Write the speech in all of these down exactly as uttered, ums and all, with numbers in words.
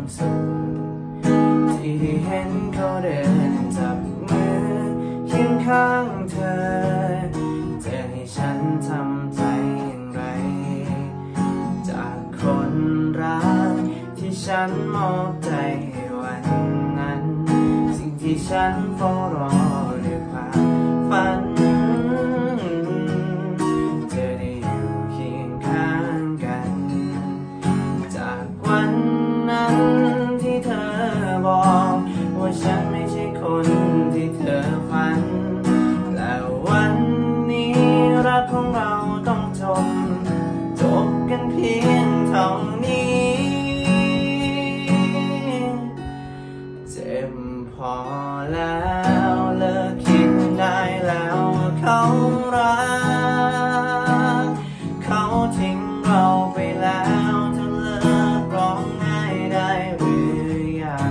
สุขที่เห็นเขาเดินจับมือเคียงข้างเธอจะให้ฉันทำใจอย่างไรจากคนรักที่ฉันมอบใจให้วันนั้นสิ่งที่ฉันเฝ้ารอด้วยความฝันจะได้อยู่เคียงข้างกันจากวันนั้นที่เธอบอกว่าฉันไม่ใช่คนที่เธอฝันและวันนี้รักของเราต้องจบจบกันเพียงเท่านี้เจ็บพอแล้วเลิกคิดได้แล้วว่าเขารักเขาทิ้งเราไปแล้วเธอเลิกร้องไห้ได้หรือยัง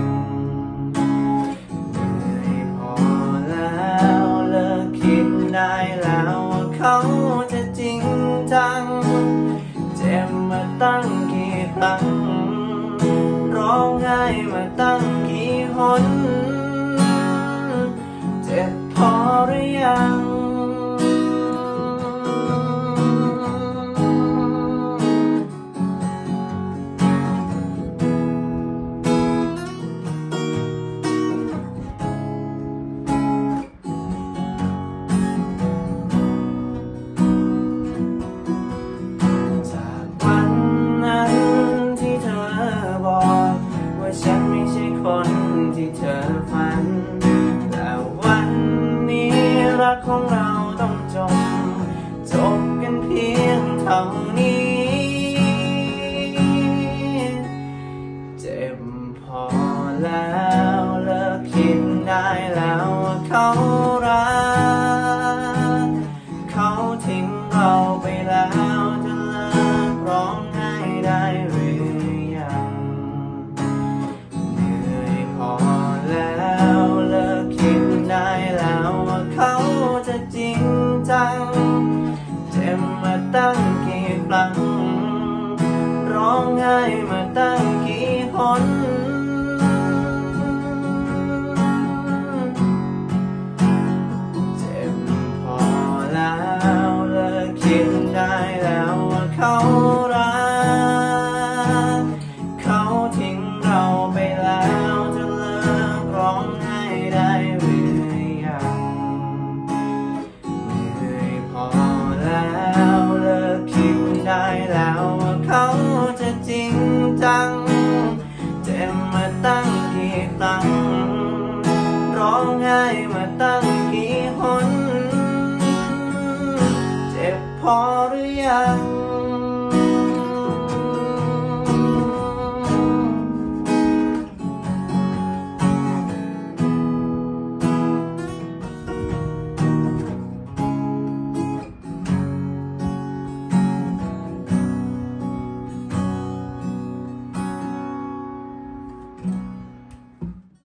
เหนื่อยพอแล้วเลิกคิดได้แล้วว่าเขาจะจริงจังเจ็บมาตั้งกี่ครั้งร้องไห้มาตั้งกี่หนเจ็บพอหรือยังจากวันนั้นที่เธอบอกว่าฉันไม่ใช่คนที่เธอฝันแต่วันนี้รักของเราต้องจบจบกันเพียงเท่านี้เจ็บพอแล้วเลิกคิดได้แล้วว่าเขารักเขาทิ้งเราไปแล้วเธอเลิกร้องไห้ได้หรือยังเหนื่อยพอแล้วเลิกคิดได้แล้วว่าเขาจะจริงจังเจ็บมาตั้งกี่ครั้งร้องไห้มาตั้งกี่หนเจ็บพอแล้วเลิกคิดได้แล้วว่าเขารักเขาทิ้งเราไปแล้วเธอเลิกร้องไห้ได้หรือยังเหนื่อยพอแล้วเลิกคิดได้แล้ว